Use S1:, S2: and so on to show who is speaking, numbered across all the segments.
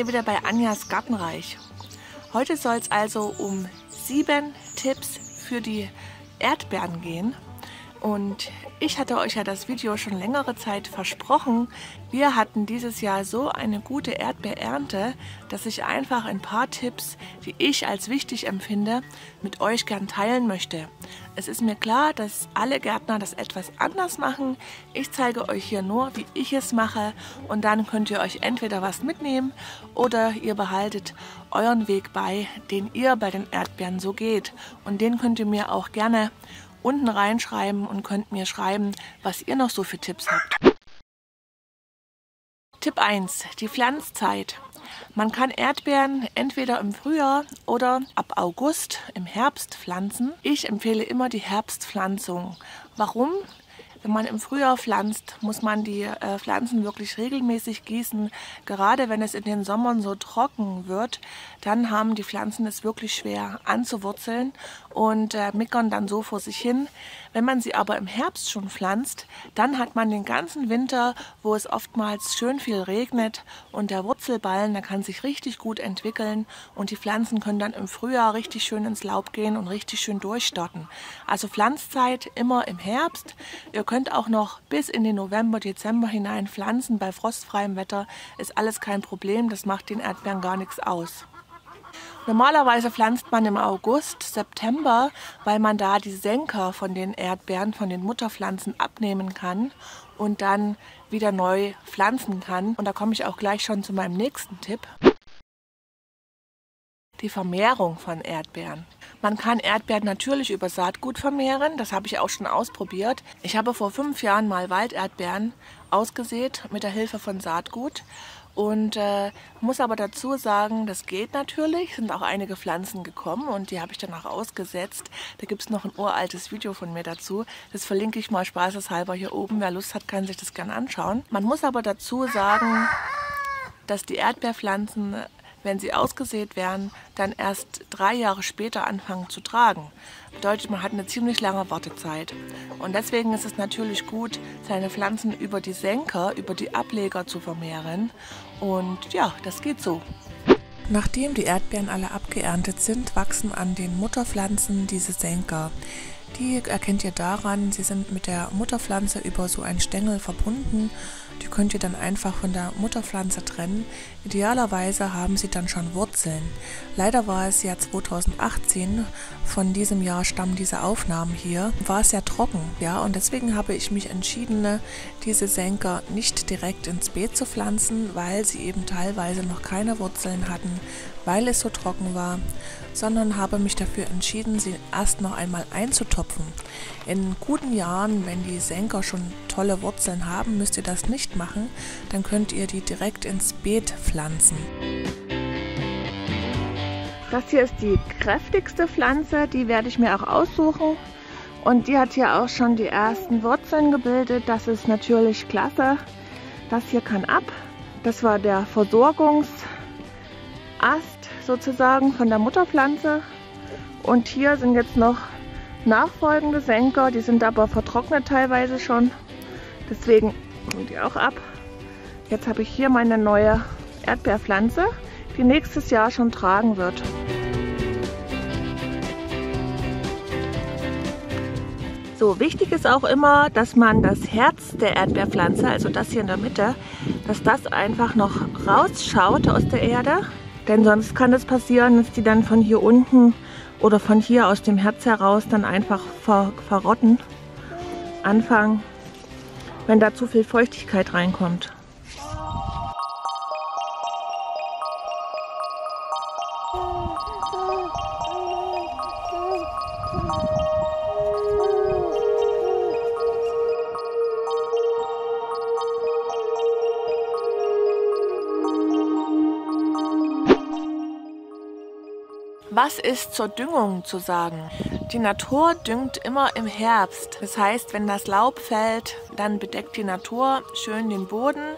S1: wieder bei Anjas Gartenreich. Heute soll es also um 7 Tipps für die Erdbeeren gehen. Und ich hatte euch ja das Video schon längere Zeit versprochen. Wir hatten dieses Jahr so eine gute Erdbeerernte, dass ich einfach ein paar Tipps, die ich als wichtig empfinde, mit euch gern teilen möchte. Es ist mir klar, dass alle Gärtner das etwas anders machen. Ich zeige euch hier nur, wie ich es mache, und dann könnt ihr euch entweder was mitnehmen oder ihr behaltet euren Weg bei, den ihr bei den Erdbeeren so geht. Und den könnt ihr mir auch gerne unten reinschreiben und könnt mir schreiben, was ihr noch so für Tipps habt. Tipp 1. Die Pflanzzeit. Man kann Erdbeeren entweder im Frühjahr oder ab August im Herbst pflanzen. Ich empfehle immer die Herbstpflanzung. Warum? Wenn man im Frühjahr pflanzt, muss man die Pflanzen wirklich regelmäßig gießen. Gerade wenn es in den Sommern so trocken wird, dann haben die Pflanzen es wirklich schwer anzuwurzeln und mickern dann so vor sich hin. Wenn man sie aber im Herbst schon pflanzt, dann hat man den ganzen Winter, wo es oftmals schön viel regnet, und der Wurzelballen, der kann sich richtig gut entwickeln und die Pflanzen können dann im Frühjahr richtig schön ins Laub gehen und richtig schön durchstarten. Also Pflanzzeit immer im Herbst. Ihr könnt auch noch bis in den November, Dezember hinein pflanzen. Bei frostfreiem Wetter ist alles kein Problem, das macht den Erdbeeren gar nichts aus. Normalerweise pflanzt man im August, September, weil man da die Senker von den Erdbeeren, von den Mutterpflanzen abnehmen kann und dann wieder neu pflanzen kann. Und da komme ich auch gleich schon zu meinem nächsten Tipp. Die Vermehrung von Erdbeeren. Man kann Erdbeeren natürlich über Saatgut vermehren, das habe ich auch schon ausprobiert. Ich habe vor 5 Jahren mal Walderdbeeren ausgesät mit der Hilfe von Saatgut. Und muss aber dazu sagen, das geht natürlich, sind auch einige Pflanzen gekommen und die habe ich dann auch ausgesetzt. Da gibt es noch ein uraltes Video von mir dazu, das verlinke ich mal spaßeshalber hier oben. Wer Lust hat, kann sich das gerne anschauen. Man muss aber dazu sagen, dass die Erdbeerpflanzen, wenn sie ausgesät werden, dann erst 3 Jahre später anfangen zu tragen. Bedeutet, man hat eine ziemlich lange Wartezeit. Und deswegen ist es natürlich gut, seine Pflanzen über die Senker, über die Ableger zu vermehren. Und ja, das geht so. Nachdem die Erdbeeren alle abgeerntet sind, wachsen an den Mutterpflanzen diese Senker. Die erkennt ihr daran, sie sind mit der Mutterpflanze über so einen Stängel verbunden. Die könnt ihr dann einfach von der Mutterpflanze trennen. Idealerweise haben sie dann schon Wurzeln. Leider war es ja 2018, von diesem Jahr stammen diese Aufnahmen hier, war es sehr trocken. Ja, und deswegen habe ich mich entschieden, diese Senker nicht direkt ins Beet zu pflanzen, weil sie eben teilweise noch keine Wurzeln hatten, weil es so trocken war, sondern habe mich dafür entschieden, sie erst noch einmal einzutopfen. In guten Jahren, wenn die Senker schon tolle Wurzeln haben, müsst ihr das nicht machen, dann könnt ihr die direkt ins Beet pflanzen. Das hier ist die kräftigste Pflanze, die werde ich mir auch aussuchen. Und die hat hier auch schon die ersten Wurzeln gebildet, das ist natürlich klasse. Das hier kann ab. Das war der Versorgungsast sozusagen von der Mutterpflanze. Und hier sind jetzt noch nachfolgende Senker, die sind aber vertrocknet teilweise schon. Deswegen sind die auch ab. Jetzt habe ich hier meine neue Erdbeerpflanze, die nächstes Jahr schon tragen wird. So, wichtig ist auch immer, dass man das Herz der Erdbeerpflanze, also das hier in der Mitte, dass das einfach noch rausschaut aus der Erde. Denn sonst kann es passieren, dass die dann von hier unten oder von hier aus dem Herz heraus dann einfach verrotten, anfangen, wenn da zu viel Feuchtigkeit reinkommt. Was ist zur Düngung zu sagen? Die Natur düngt immer im Herbst. Das heißt, wenn das Laub fällt, dann bedeckt die Natur schön den Boden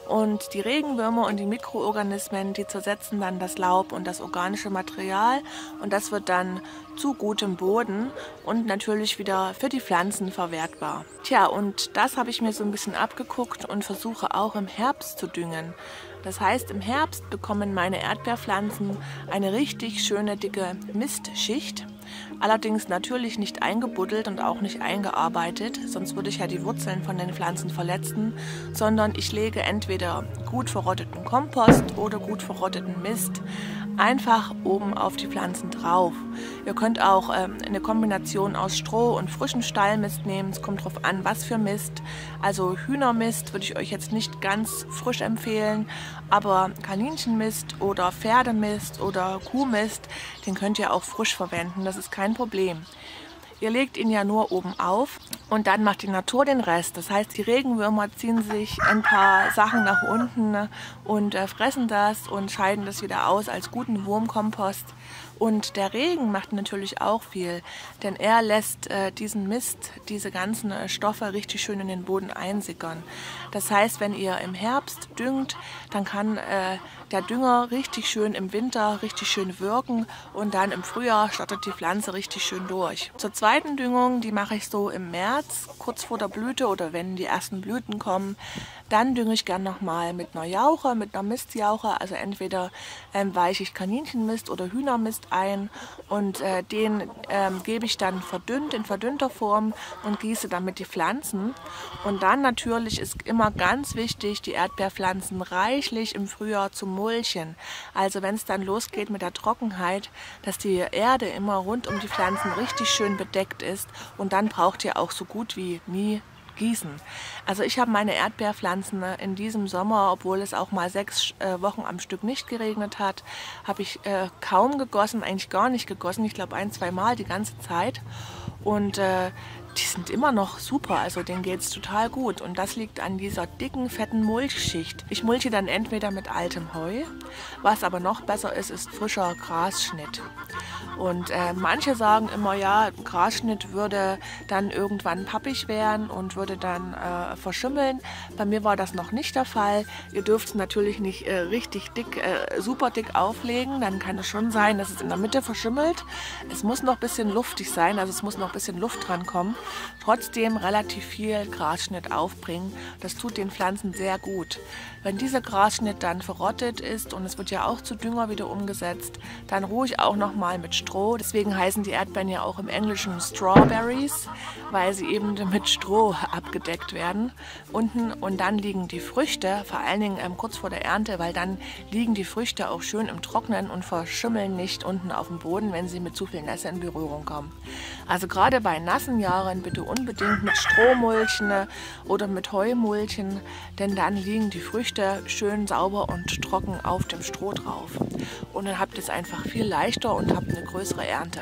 S1: Und die Regenwürmer und die Mikroorganismen, die zersetzen dann das Laub und das organische Material und das wird dann zu gutem Boden und natürlich wieder für die Pflanzen verwertbar. Tja, und das habe ich mir so ein bisschen abgeguckt und versuche auch im Herbst zu düngen. Das heißt, im Herbst bekommen meine Erdbeerpflanzen eine richtig schöne dicke Mistschicht. Allerdings natürlich nicht eingebuddelt und auch nicht eingearbeitet, sonst würde ich ja die Wurzeln von den Pflanzen verletzen, sondern ich lege entweder gut verrotteten Kompost oder gut verrotteten Mist einfach oben auf die Pflanzen drauf. Ihr könnt auch eine Kombination aus Stroh und frischem Stallmist nehmen. Es kommt drauf an, was für Mist. Also Hühnermist würde ich euch jetzt nicht ganz frisch empfehlen, aber Kaninchenmist oder Pferdemist oder Kuhmist, den könnt ihr auch frisch verwenden. Das ist kein Problem. Ihr legt ihn ja nur oben auf und dann macht die Natur den Rest. Das heißt, die Regenwürmer ziehen sich ein paar Sachen nach unten und fressen das und scheiden das wieder aus als guten Wurmkompost. Und der Regen macht natürlich auch viel, denn er lässt diesen Mist, diese ganzen Stoffe richtig schön in den Boden einsickern. Das heißt, wenn ihr im Herbst düngt, dann kann der Dünger richtig schön im Winter richtig schön wirken und dann im Frühjahr startet die Pflanze richtig schön durch. Zur zweiten Düngung, die mache ich so im März, kurz vor der Blüte oder wenn die ersten Blüten kommen. Dann dünge ich gern nochmal mit einer Jauche, mit einer Mistjauche, also entweder weiche ich Kaninchenmist oder Hühnermist ein und den gebe ich dann verdünnt, in verdünnter Form und gieße damit die Pflanzen. Und dann natürlich ist immer ganz wichtig, die Erdbeerpflanzen reichlich im Frühjahr zu mulchen. Also wenn es dann losgeht mit der Trockenheit, dass die Erde immer rund um die Pflanzen richtig schön bedeckt ist und dann braucht ihr auch so gut wie nie gießen. Also ich habe meine Erdbeerpflanzen in diesem Sommer, obwohl es auch mal 6 Wochen am Stück nicht geregnet hat, habe ich kaum gegossen, eigentlich gar nicht gegossen. Ich glaube 1-2 Mal die ganze Zeit. Und die sind immer noch super, also denen geht es total gut. Und das liegt an dieser dicken, fetten Mulchschicht. Ich mulche dann entweder mit altem Heu, was aber noch besser ist, ist frischer Grasschnitt. Und manche sagen immer, ja, Grasschnitt würde dann irgendwann pappig werden und würde dann verschimmeln. Bei mir war das noch nicht der Fall. Ihr dürft es natürlich nicht richtig dick, super dick auflegen. Dann kann es schon sein, dass es in der Mitte verschimmelt. Es muss noch ein bisschen luftig sein, also es muss noch ein bisschen Luft dran kommen. Trotzdem relativ viel Grasschnitt aufbringen. Das tut den Pflanzen sehr gut. Wenn dieser Grasschnitt dann verrottet ist und es wird ja auch zu Dünger wieder umgesetzt, dann ruhig auch nochmal mit Stroh. Deswegen heißen die Erdbeeren ja auch im Englischen Strawberries, weil sie eben mit Stroh abgedeckt werden unten. Und dann liegen die Früchte, vor allen Dingen kurz vor der Ernte, weil dann liegen die Früchte auch schön im Trocknen und verschimmeln nicht unten auf dem Boden, wenn sie mit zu viel Nässe in Berührung kommen. Also gerade bei nassen Jahren bitte unbedingt mit Stroh mulchen oder mit Heu mulchen, denn dann liegen die Früchte schön sauber und trocken auf dem Stroh drauf. Und dann habt ihr es einfach viel leichter und habt eine größere Ernte.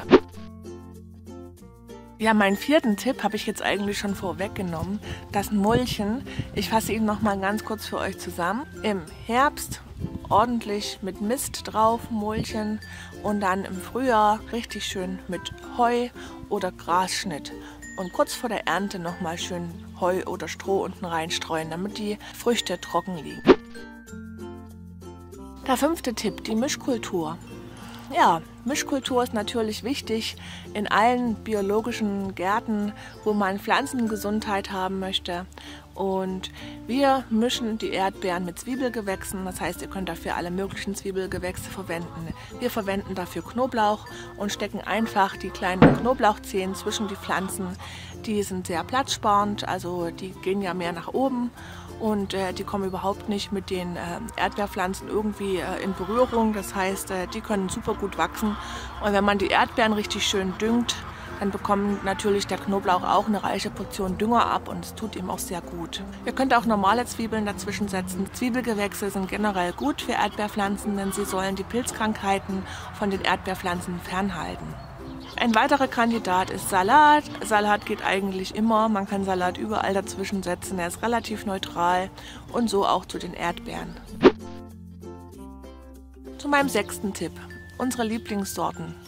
S1: Ja, meinen 4. Tipp habe ich jetzt eigentlich schon vorweggenommen, das Mulchen. Ich fasse ihn noch mal ganz kurz für euch zusammen. Im Herbst ordentlich mit Mist drauf mulchen und dann im Frühjahr richtig schön mit Heu oder Grasschnitt. Und kurz vor der Ernte nochmal schön Heu oder Stroh unten reinstreuen, damit die Früchte trocken liegen. Der 5. Tipp, die Mischkultur. Ja, Mischkultur ist natürlich wichtig in allen biologischen Gärten, wo man Pflanzengesundheit haben möchte. Und wir mischen die Erdbeeren mit Zwiebelgewächsen, das heißt, ihr könnt dafür alle möglichen Zwiebelgewächse verwenden. Wir verwenden dafür Knoblauch und stecken einfach die kleinen Knoblauchzehen zwischen die Pflanzen. Die sind sehr platzsparend, also die gehen ja mehr nach oben und die kommen überhaupt nicht mit den Erdbeerpflanzen irgendwie in Berührung. Das heißt, die können super gut wachsen. Und wenn man die Erdbeeren richtig schön düngt, dann bekommt natürlich der Knoblauch auch eine reiche Portion Dünger ab und es tut ihm auch sehr gut. Ihr könnt auch normale Zwiebeln dazwischen setzen. Zwiebelgewächse sind generell gut für Erdbeerpflanzen, denn sie sollen die Pilzkrankheiten von den Erdbeerpflanzen fernhalten. Ein weiterer Kandidat ist Salat. Salat geht eigentlich immer. Man kann Salat überall dazwischen setzen. Er ist relativ neutral und so auch zu den Erdbeeren. Zu meinem 6. Tipp. Unsere Lieblingssorten.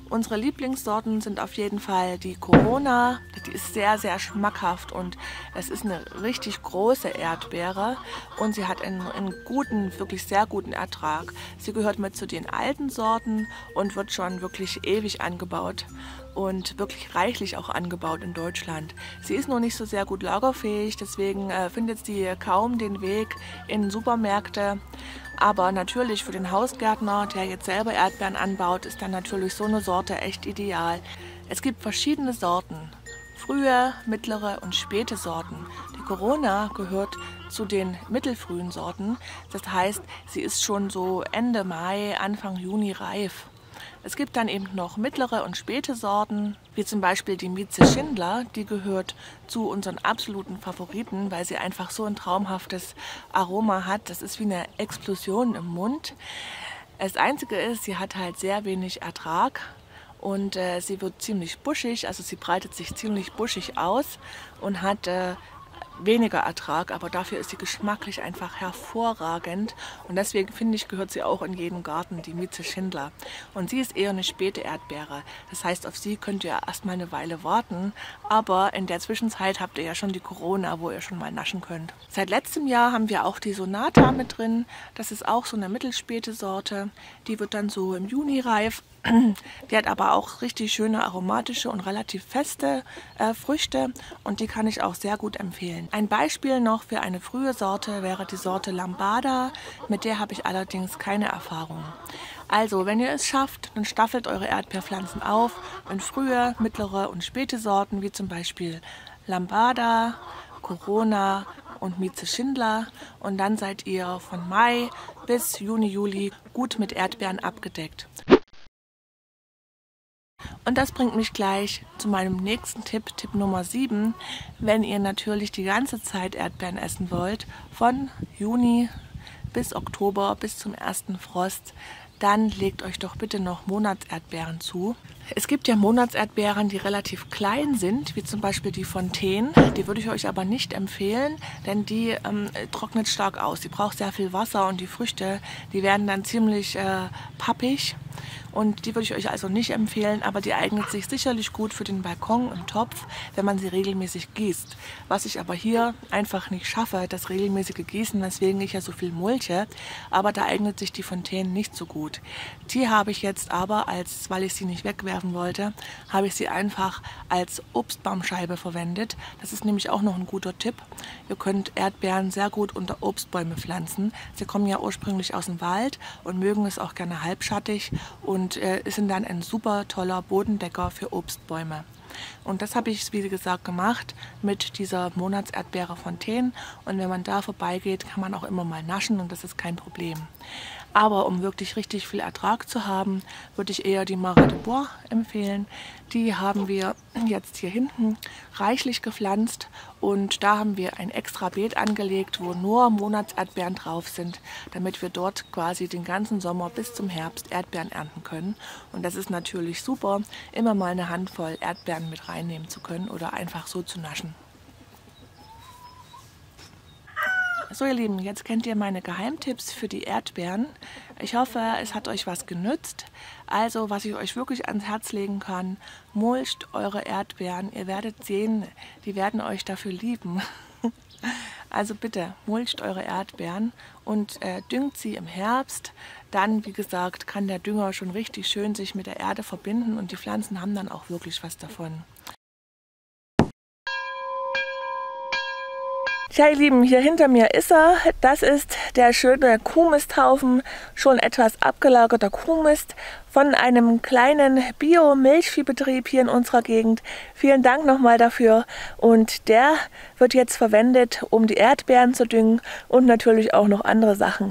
S1: Unsere Lieblingssorten sind auf jeden Fall die Corona. Die ist sehr, sehr schmackhaft und es ist eine richtig große Erdbeere und sie hat einen guten, wirklich sehr guten Ertrag. Sie gehört mit zu den alten Sorten und wird schon wirklich ewig angebaut und wirklich reichlich auch angebaut in Deutschland. Sie ist noch nicht so sehr gut lagerfähig, deswegen findet sie kaum den Weg in Supermärkte. Aber natürlich für den Hausgärtner, der jetzt selber Erdbeeren anbaut, ist dann natürlich so eine Sorte echt ideal. Es gibt verschiedene Sorten, frühe, mittlere und späte Sorten. Die Corona gehört zu den mittelfrühen Sorten, das heißt, sie ist schon so Ende Mai, Anfang Juni reif. Es gibt dann eben noch mittlere und späte Sorten, wie zum Beispiel die Mieze Schindler. Die gehört zu unseren absoluten Favoriten, weil sie einfach so ein traumhaftes Aroma hat. Das ist wie eine Explosion im Mund. Das Einzige ist, sie hat halt sehr wenig Ertrag und sie wird ziemlich buschig, also sie breitet sich ziemlich buschig aus und hat weniger Ertrag, aber dafür ist sie geschmacklich einfach hervorragend und deswegen finde ich, gehört sie auch in jeden Garten, die Mieze Schindler. Und sie ist eher eine späte Erdbeere, das heißt, auf sie könnt ihr erstmal eine Weile warten, aber in der Zwischenzeit habt ihr ja schon die Corona, wo ihr schon mal naschen könnt. Seit letztem Jahr haben wir auch die Sonata mit drin, das ist auch so eine mittelspäte Sorte, die wird dann so im Juni reif. Die hat aber auch richtig schöne aromatische und relativ feste Früchte und die kann ich auch sehr gut empfehlen. Ein Beispiel noch für eine frühe Sorte wäre die Sorte Lambada, mit der habe ich allerdings keine Erfahrung. Also, wenn ihr es schafft, dann staffelt eure Erdbeerpflanzen auf in frühe, mittlere und späte Sorten, wie zum Beispiel Lambada, Corona und Mieze Schindler und dann seid ihr von Mai bis Juni, Juli gut mit Erdbeeren abgedeckt. Und das bringt mich gleich zu meinem nächsten Tipp, Tipp Nummer 7. Wenn ihr natürlich die ganze Zeit Erdbeeren essen wollt, von Juni bis Oktober, bis zum ersten Frost, dann legt euch doch bitte noch Monatserdbeeren zu. Es gibt ja Monatserdbeeren, die relativ klein sind, wie zum Beispiel die Fontaine. Die würde ich euch aber nicht empfehlen, denn die trocknet stark aus. Die braucht sehr viel Wasser und die Früchte, die werden dann ziemlich pappig. Und die würde ich euch also nicht empfehlen, aber die eignet sich sicherlich gut für den Balkon im Topf, wenn man sie regelmäßig gießt. Was ich aber hier einfach nicht schaffe, das regelmäßige Gießen, weswegen ich ja so viel mulche, aber da eignet sich die Fontaine nicht so gut. Die habe ich jetzt aber, weil ich sie nicht wegwerfen wollte, habe ich sie einfach als Obstbaumscheibe verwendet. Das ist nämlich auch noch ein guter Tipp. Ihr könnt Erdbeeren sehr gut unter Obstbäume pflanzen. Sie kommen ja ursprünglich aus dem Wald und mögen es auch gerne halbschattig und sind dann ein super toller Bodendecker für Obstbäume. Und das habe ich, wie gesagt, gemacht mit dieser Monatserdbeere Fontaine. Und wenn man da vorbeigeht, kann man auch immer mal naschen und das ist kein Problem. Aber um wirklich richtig viel Ertrag zu haben, würde ich eher die Marat de Bois empfehlen. Die haben wir jetzt hier hinten reichlich gepflanzt und da haben wir ein extra Beet angelegt, wo nur Monatserdbeeren drauf sind, damit wir dort quasi den ganzen Sommer bis zum Herbst Erdbeeren ernten können. Und das ist natürlich super, immer mal eine Handvoll Erdbeeren mit reinnehmen zu können oder einfach so zu naschen. So ihr Lieben, jetzt kennt ihr meine Geheimtipps für die Erdbeeren. Ich hoffe, es hat euch was genützt. Also, was ich euch wirklich ans Herz legen kann, mulcht eure Erdbeeren. Ihr werdet sehen, die werden euch dafür lieben. Also bitte, mulcht eure Erdbeeren und düngt sie im Herbst. Dann, wie gesagt, kann der Dünger schon richtig schön sich mit der Erde verbinden und die Pflanzen haben dann auch wirklich was davon. Ja, ihr Lieben, hier hinter mir ist er. Das ist der schöne Kuhmisthaufen, schon etwas abgelagerter Kuhmist von einem kleinen Bio-Milchviehbetrieb hier in unserer Gegend. Vielen Dank nochmal dafür. Und der wird jetzt verwendet, um die Erdbeeren zu düngen und natürlich auch noch andere Sachen.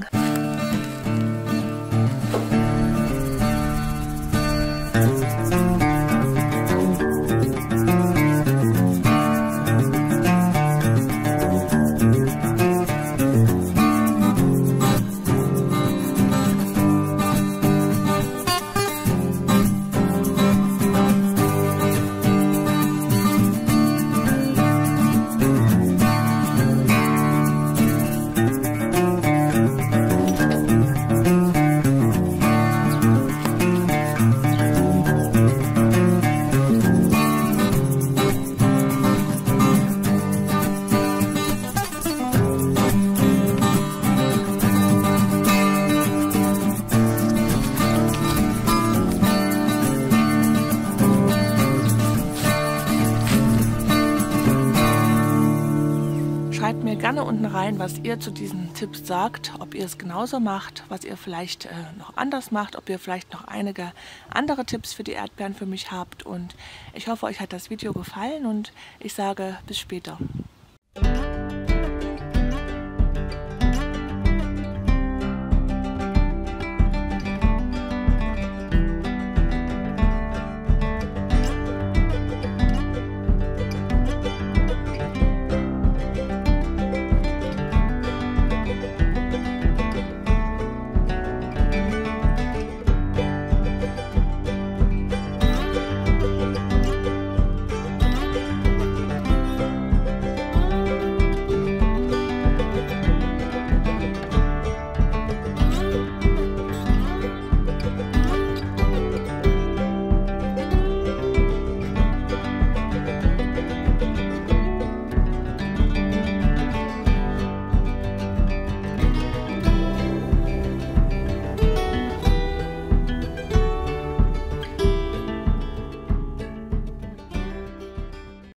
S1: mir gerne unten rein, was ihr zu diesen Tipps sagt, ob ihr es genauso macht, was ihr vielleicht noch anders macht, ob ihr vielleicht noch einige andere Tipps für die Erdbeeren für mich habt. Und ich hoffe, euch hat das Video gefallen und ich sage bis später.